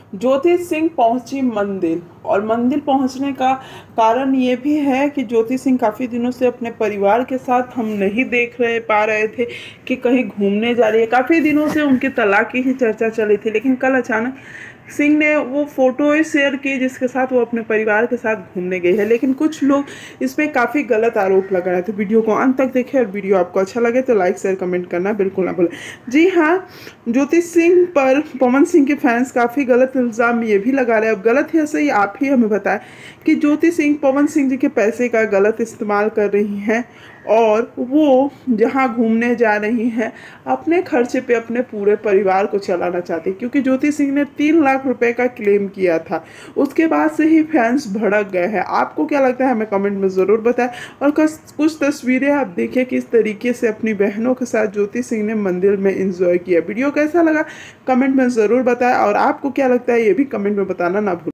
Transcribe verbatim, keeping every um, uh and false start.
ज्योति सिंह पहुंची मंदिर, और मंदिर पहुंचने का कारण ये भी है कि ज्योति सिंह काफ़ी दिनों से अपने परिवार के साथ हम नहीं देख रहे पा रहे थे कि कहीं घूमने जा रही है। काफ़ी दिनों से उनके तलाक की ही चर्चा चली थी, लेकिन कल अचानक सिंह ने वो फोटो शेयर की जिसके साथ वो अपने परिवार के साथ घूमने गई है। लेकिन कुछ लोग इस पे काफ़ी गलत आरोप लगा रहे थे। वीडियो को अंत तक देखें, और वीडियो आपको अच्छा लगे तो लाइक शेयर कमेंट करना बिल्कुल ना भूलें। जी हाँ, ज्योति सिंह पर पवन सिंह के फैंस काफ़ी गलत इल्ज़ाम ये भी लगा रहे हैं। अब गलत है सही, आप ही हमें बताएं कि ज्योति सिंह पवन सिंह जी के पैसे का गलत इस्तेमाल कर रही हैं, और वो जहाँ घूमने जा रही हैं अपने खर्चे पे अपने पूरे परिवार को चलाना चाहती, क्योंकि ज्योति सिंह ने तीन लाख रुपए का क्लेम किया था। उसके बाद से ही फैंस भड़क गए हैं। आपको क्या लगता है हमें कमेंट में ज़रूर बताएं। और कुछ तस्वीरें आप देखिए किस तरीके से अपनी बहनों के साथ ज्योति सिंह ने मंदिर में एंजॉय किया। वीडियो कैसा लगा कमेंट में ज़रूर बताएं, और आपको क्या लगता है ये भी कमेंट में बताना ना भूलें।